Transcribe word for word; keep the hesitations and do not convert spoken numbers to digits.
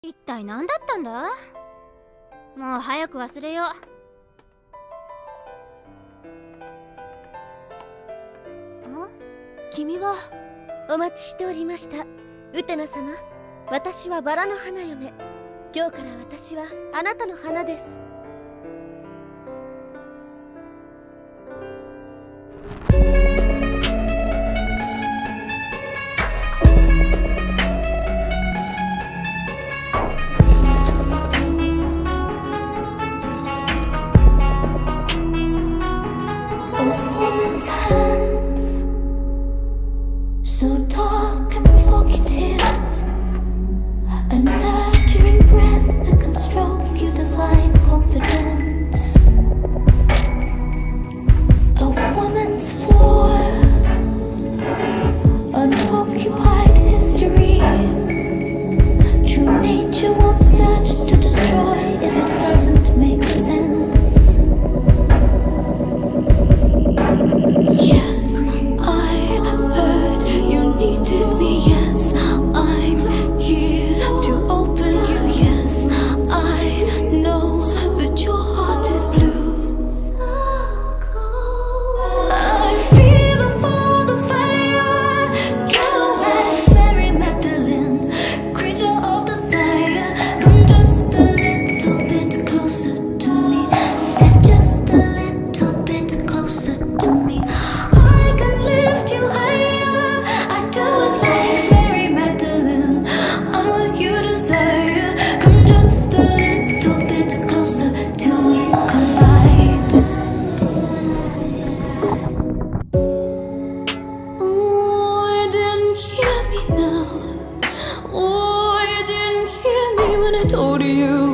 一体何だったんだ？もう早く忘れよう。あ？君は？ お待ちしておりました、ウテナ様。私はバラの花嫁。今日から私はあなたの花です。 So dark and provocative, a nurturing breath that can stroke your divine confidence. A woman's war, unoccupied history. True nature won't search to destroy if it doesn't make sense. Yes, I heard you needed me. Yes, I'm here to open you. Yes, I know that your heart is blue. So cold. I fever for the fire. Go as Mary Magdalene, creature of desire. Come just a little bit closer to me. Step just a little bit closer to me. I can lift you higher. I do it like Mary Magdalene. I'm what you desire. Come just a little bit closer till we collide. Oh, you didn't hear me now. Oh, you didn't hear me when I told you.